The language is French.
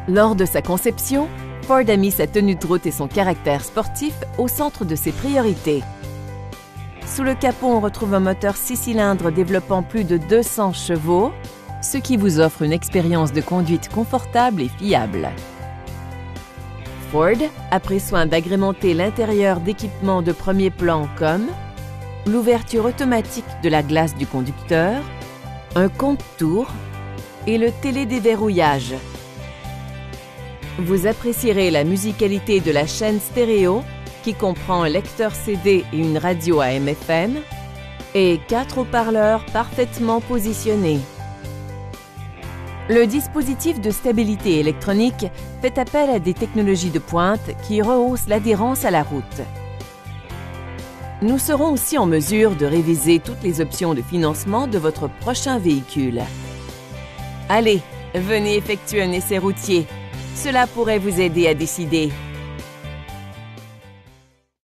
Lors de sa conception, Ford a mis sa tenue de route et son caractère sportif au centre de ses priorités. Sous le capot, on retrouve un moteur 6 cylindres développant plus de 200 chevaux, ce qui vous offre une expérience de conduite confortable et fiable. Ford a pris soin d'agrémenter l'intérieur d'équipements de premier plan comme l'ouverture automatique de la glace du conducteur, un compte-tours et le télédéverrouillage. Vous apprécierez la musicalité de la chaîne stéréo qui comprend un lecteur CD et une radio AM/FM et 4 haut-parleurs parfaitement positionnés. Le dispositif de stabilité électronique fait appel à des technologies de pointe qui rehaussent l'adhérence à la route. Nous serons aussi en mesure de réviser toutes les options de financement de votre prochain véhicule. Allez, venez effectuer un essai routier. Cela pourrait vous aider à décider.